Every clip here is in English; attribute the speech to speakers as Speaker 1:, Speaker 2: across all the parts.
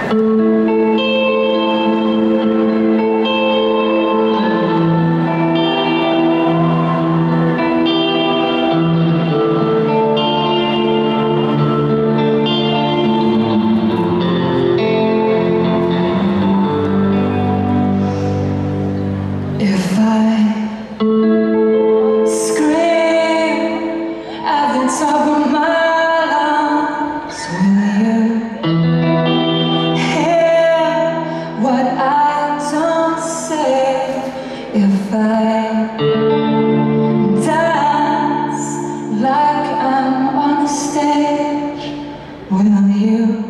Speaker 1: If I scream at the top of my lungs, will you hear what I don't say? If I dance like I'm on the stage, will you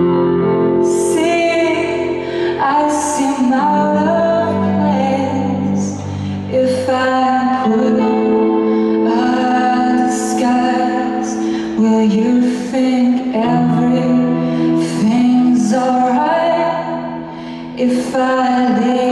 Speaker 1: see I seem out of place? If I put on a disguise, will you think everything's alright? If I leave